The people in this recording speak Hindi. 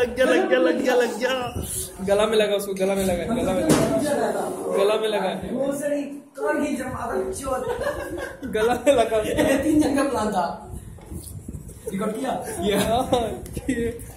लग गया लग गया लग गया लग गया। गला में लगा उसको, गला में लगा, गला में गला में लगा, गला में लगा। 3 जगह प्लान था, रिकॉर्ड किया।